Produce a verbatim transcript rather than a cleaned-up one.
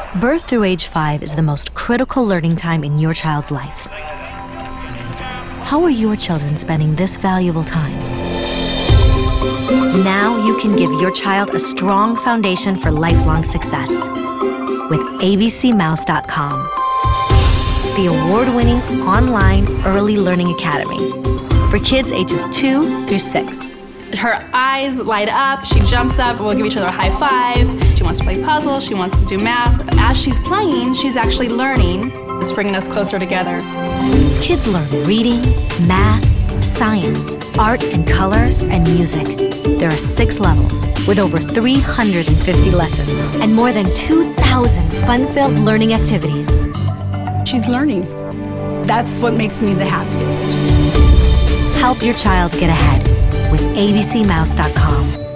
Birth through age five is the most critical learning time in your child's life. How are your children spending this valuable time? Now you can give your child a strong foundation for lifelong success with A B C mouse dot com, the award-winning online early learning academy for kids ages two through six. Her eyes light up, she jumps up, we'll give each other a high five. She wants to play puzzles, she wants to do math. As she's playing, she's actually learning. It's bringing us closer together. Kids learn reading, math, science, art and colors, and music. There are six levels with over three hundred fifty lessons and more than two thousand fun-filled learning activities. She's learning. That's what makes me the happiest. Help your child get ahead with A B C mouse dot com.